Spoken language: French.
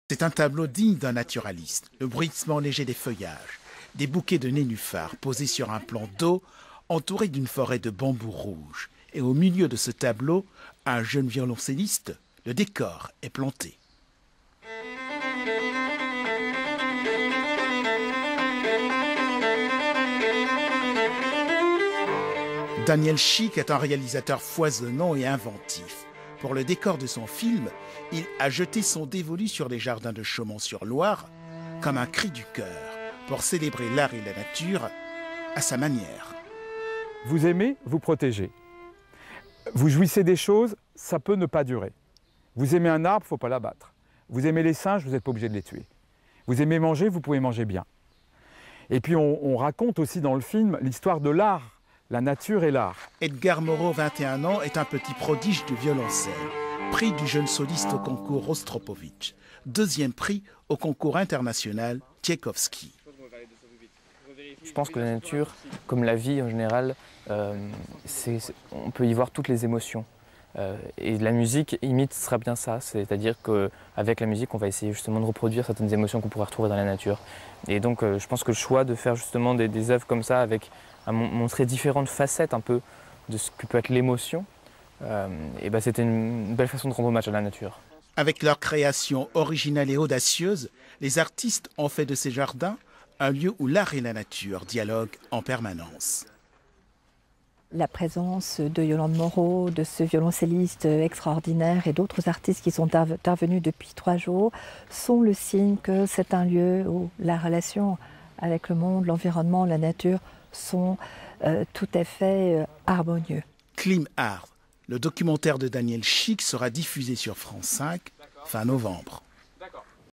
C'est un tableau digne d'un naturaliste. Le bruissement léger des feuillages, des bouquets de nénuphars posés sur un plan d'eau entouré d'une forêt de bambous rouges. Et au milieu de ce tableau, un jeune violoncelliste. Le décor est planté. Daniel Schick est un réalisateur foisonnant et inventif. Pour le décor de son film, il a jeté son dévolu sur les jardins de Chaumont-sur-Loire comme un cri du cœur pour célébrer l'art et la nature à sa manière. Vous aimez, vous protégez. Vous jouissez des choses, ça peut ne pas durer. Vous aimez un arbre, il ne faut pas l'abattre. Vous aimez les singes, vous n'êtes pas obligé de les tuer. Vous aimez manger, vous pouvez manger bien. Et puis on raconte aussi dans le film l'histoire de l'art. La nature et l'art. Edgar Moreau, 21 ans, est un petit prodige du violoncelle. Prix du jeune soliste au concours Rostropovitch. Deuxième prix au concours international Tchaïkovski. Je pense que la nature, comme la vie en général, on peut y voir toutes les émotions. Et la musique imite très bien ça, c'est-à-dire qu'avec la musique, on va essayer justement de reproduire certaines émotions qu'on pourrait retrouver dans la nature. Et donc je pense que le choix de faire justement des œuvres comme ça, avec à montrer différentes facettes un peu de ce que peut être l'émotion, c'était une belle façon de rendre hommage à la nature. Avec leur création originale et audacieuse, les artistes ont fait de ces jardins un lieu où l'art et la nature dialoguent en permanence. La présence de Yolande Moreau, de ce violoncelliste extraordinaire et d'autres artistes qui sont intervenus depuis 3 jours sont le signe que c'est un lieu où la relation avec le monde, l'environnement, la nature sont tout à fait harmonieux. Clim Art, le documentaire de Daniel Schick sera diffusé sur France 5 fin novembre.